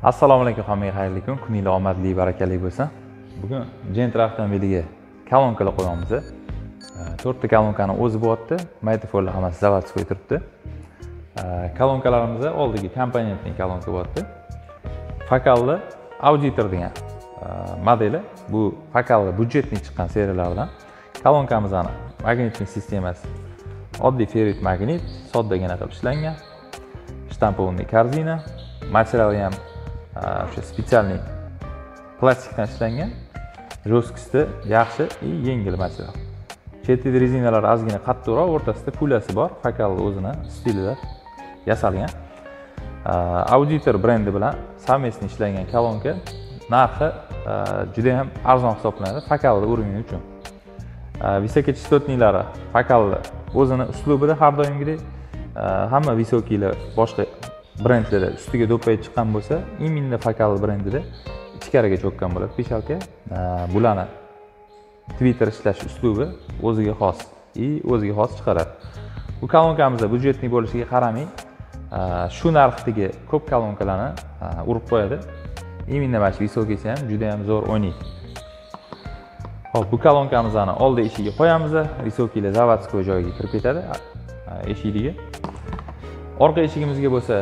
Assalomu alaykum hammaga, xayrli kun, kuningiz omadli, barakali bo'lsin. Bugun Gentra avtomobiliga kolonkalar qo'yamiz. 4 ta kolonkani o'zi bo'lyapti. Maytafonlar hammasi zavodskiy turibdi. Kolonkalarimiz oldigi komponentli kolonka bo'lyapti. Fokalli auditor degan modeli. Bu fokalli budjetli chiqqan seriyalardan. Kolonkamizni magnitlik sistemasi oddiy ferrit magnit, soddagina qilib ishlangan. Shtampovniy korzina, materiali ham o'sha spetsialniy plastikdan ishlangan. Jo'skisi yaxshi, yengil material. Chetida rezinalar ozgina qattiqroq, o'rtasida pulasi bor, fokalli o'zini stilida yasalgan. Auditor brendi bilan совместно ishlangan kolonka narxi juda ham arzon hisoblanadi fokalli уровень uchun. Высокочастотнийлari fokalli o'zini uslubida har doimgidek hamma visokiylar boshqa brendlarda ustiga do'ppay chiqqan bo'lsa, именно fokalli brendida ichkariga cho'kkan bo'ladi peshalka. Bularni Twitter ishlash uslubi o'ziga xos, o'ziga xos chiqaradi. Bu kolonkamizda budjetli bo'lishiga qaramay, shu narxdagi ko'p kolonkalarni urib qo'yadi. Именно mana shu visokiysi ham juda ham zo'r o'ynaydi. Hop, bu kolonkamizni oldi eshigiga qo'yamiz. Visokiylar zavodskiy joyiga kirib ketadi, eshigiga. Orqa eshigimizga bo'lsa,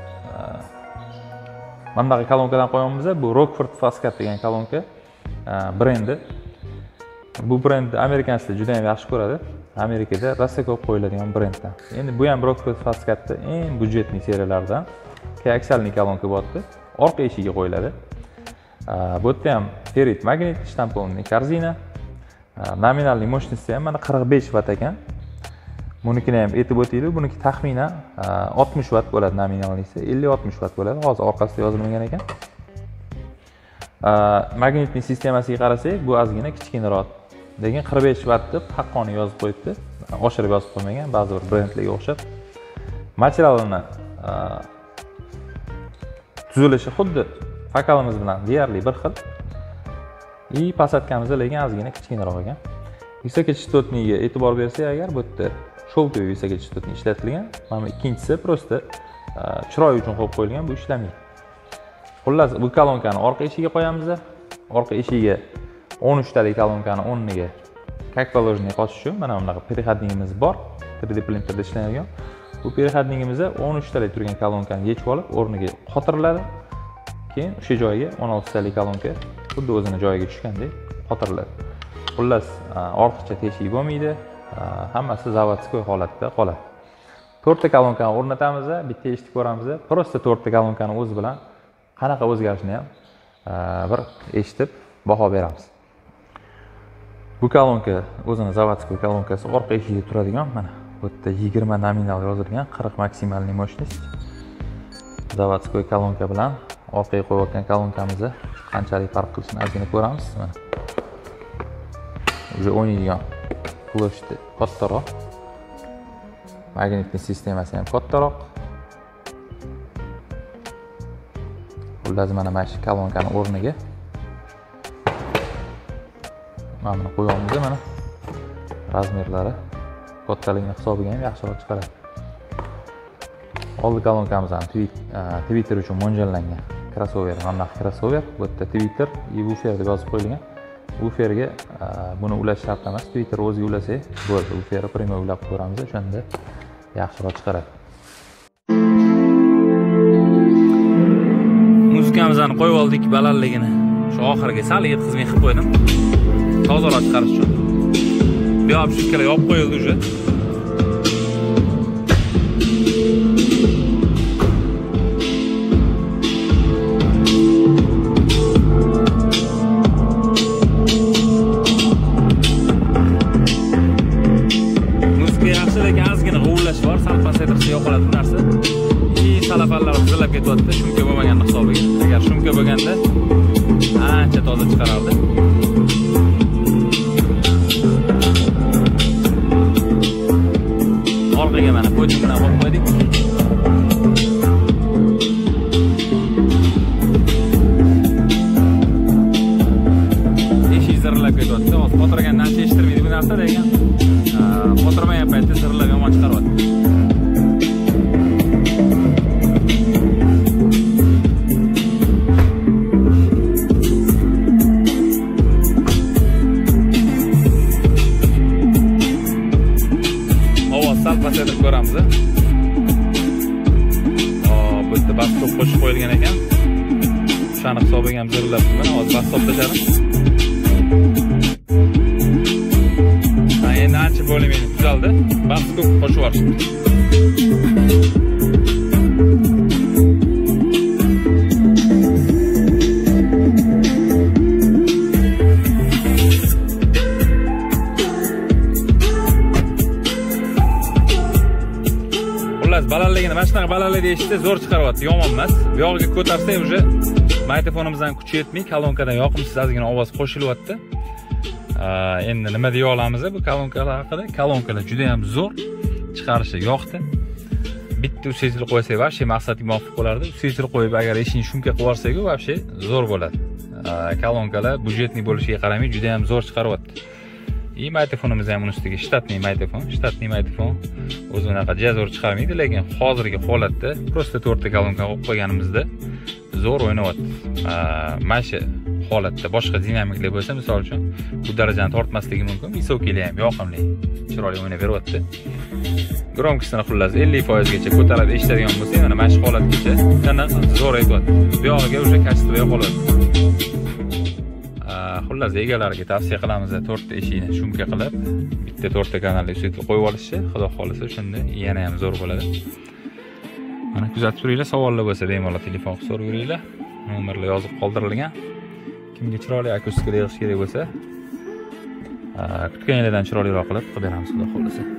mana bunaqa kolonkadan qo'yamiz. Bu Rockford Fastcat degan kolonka brendi. Bu brend amerikanlar juda ham yaxshi ko'radi. Amerikada rosa ko'p qo'yiladigan brenddan. Endi bu ham Rockford Fastcatda eng budjetli seriyalardan. Koaksalniy kolonka bo'lyapti. Orqa eshigiga qo'yiladi. Bu yerda ham ferrit magnit, shtampovniy korzina. Nominalniy mощности ham mana 45 vatt ekan. Bunikini ham aytib o'taylik, buniki taxminan 60 vatt bo'ladi, nominalnisi 50-60 vatt bo'ladi. Hozir orqasida yozilmagan ekan. Magnitning sistemasiga qarasak, bu ozgina kichkinaroq. Lekin 45 vatt deb haqqoniy yozib qo'yibdi. Oshirib yozib qo'ymagan, ba'zi bir brendlarga o'xshab. Materialini tuzilishi xuddi fokalimiz bilan deyarli bir xil. Pasatkamiz lekin ozgina kichkinaroq ekan. Высокочастотнiyga e'tibor bersak agar, bu yerda shovtoviy высокочастотniy ishlatilgan. Mana ikkinchisi prosta chiroy uchun qo'yib qo'yilgan, bu ishlamaydi. Xullas, bu kolonkani orqa eshigiga qo'yamiz. Orqa eshigiga 13 talik kolonkani o'rniga как положено qo'shish uchun mana bunaqa переходнигimiz bor. 3D printerda ishlanadigan. Bu переходнигimizda 13 talik turgan kolonkani yechib olib, o'rniga qotiriladi. Keyin o'sha joyiga 16 talik kolonka xuddi o'zini joyiga tushgandek qotiriladi. Xullas, ortiqcha teshik bo'lmaydi. Hammasi zavodskiy holatda qoladi. 4 ta kolonkani o'rnatamiz, bitta eshitib ko'ramiz. Prosta 4 ta kolonkani o'zi bilan qanaqa o'zgarishini ham bir eshitib baho beramiz. Bu kolonka o'zini zavodskiy kolonkasi, orqa eshigiga turadigan, mana bu yerda 20 nominal yozilgan, 40 maksimalniy mощность. Zavodskiy kolonka bilan orqaga qo'yayotgan kolonkamizni qanchalik farq qilishini ozgina ko'ramiz. Mana уже o'ynaydigan ploshti kattaroq. Magnitning sistemasi ham kattaroq. Xullas, mana shu kolonkani o'rniga mana buni qo'yamiz. Mana razmerlari kattaligi hisobiga ham yaxshiroq chiqaradi. Oldi kolonkamizni Twitter uchun mo'ljallangan crossover, mana crossover, bu yerda Twitter woofer deb yozib qo'yilgan. Wooferga buni ulash shart emas, Twitter o'ziga ulasak bo'ldi. Wooferni primo ulab ko'ramiz, o'shanda yaxshiroq chiqaradi. Muzikamizni qo'yib oldik, balandligini shu oxiriga sal yetkazmay qilib qo'ydim. Tozaroq chiqarish uchun. Bu ham shunchalar yopib qo'yildi уже. Yo'qoladi narsa. Salafanlar zillab ketyapti, shumka bo'lmagan hisobiga. Agar shumka bo'lganda ancha toza chiqarardi. Orqaga mana ko'chib bilan qo'yib qo'ydik. Eshik zirillab ketyapti. Hozir qotirgandan ancha eshittirmaydi bu narsa, lekin qotirmagan paytda zirillab yomon chiqaryapti. bas stop qo'shib qo'yilgan ekan. O'shani hisobiga ham zirlabman. Hozir bas stop tashladim. Endi ancha bo'lmay tuzaldi. Bas stop qo'shib yuborishdi. Balandligini mana shunaqa balandlikda eshitsa zo'r chiqaryapti, yomon emas. Bu yoqqa ko'tarsak уже mikrofonimizdan kuchi yetmay, kolonkadan yoqimsiz ozgina ovoz qo'shilyapti. Endi nima deya olamiz bu kolonkalar haqida? Kolonkalar juda ham zo'r chiqarishi yoqdi. Bitta usechil qo'ysak, вообще maqsadga muvofiq bo'lardi. Usechil qo'yib agar eshikni shumka qilib yuborsak-ku, вообще zo'r bo'ladi. Kolonkalar budjetli bo'lishiga qaramay juda ham zo'r chiqaryapti. И mikrofonimiz ham ustiga shtatniy mikrofon. O'zi unaqa zo'r chiqarmaydi, lekin hozirgi holatda prosta 4 ta kolonka qo'yib qo'yganimizda zo'r o'ynayapti. Mana shu holatda boshqa dinamiklar bo'lsa, misol uchun bu darajani tortmasligi mumkin. Visokili ham yoqimli, chiroyli o'ynab beryapti. Gromkisini xullas 50% gacha ko'tarib eshitadigan bo'lsa, mana shu holatgacha qanaqa zo'r aytyapti. Bu yog'iga уже качество yo'qoladi. Xullas egalariga tavsiya qilamiz 4 ta eshikni shumka qilib, bitta 4 ta kanalli usitib qo'yib olishni, xudo xolisa shunda yana ham zo'r bo'ladi. Mana kuzatib turinglar, savollar bo'lsa bemalol telefon qilib so'rayveringlar. Nomerlar yozib qoldirilgan. Kimga chiroyli akustikada yig'ish kerak bo'lsa, kutganinglardan chiroyliroq qilib beramiz, xudo xolisa.